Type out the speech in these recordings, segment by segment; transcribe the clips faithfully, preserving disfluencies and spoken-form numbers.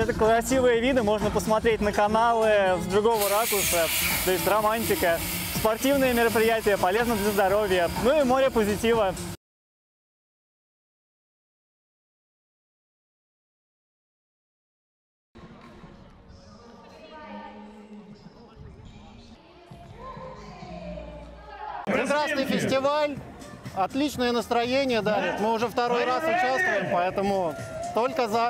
Это красивые виды, можно посмотреть на каналы с другого ракурса, то есть романтика, спортивные мероприятия, полезно для здоровья, ну и море позитива. Прекрасный фестиваль, отличное настроение дарит. Мы уже второй раз участвуем, поэтому только за.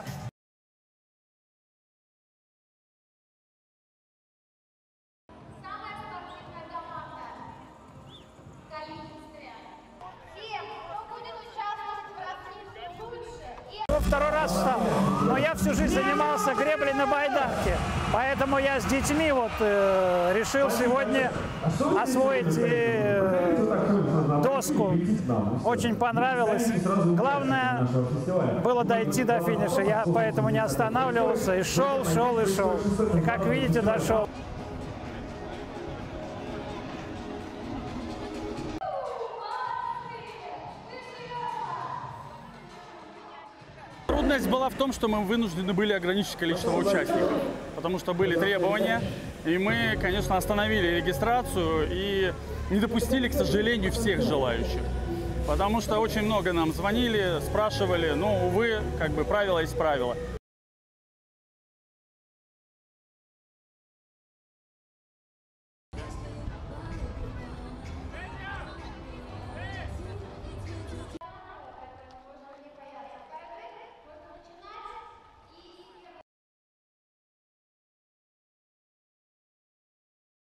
Второй раз встал, но я всю жизнь занимался греблей на байдарке, поэтому я с детьми вот э, решил сегодня освоить э, доску. Очень понравилось. Главное было дойти до финиша, я поэтому не останавливался и шел, шел и шел. И как видите, дошел. Трудность была в том, что мы вынуждены были ограничить количество участников, потому что были требования, и мы, конечно, остановили регистрацию и не допустили, к сожалению, всех желающих. Потому что очень много нам звонили, спрашивали, но, увы, как бы правило есть правило.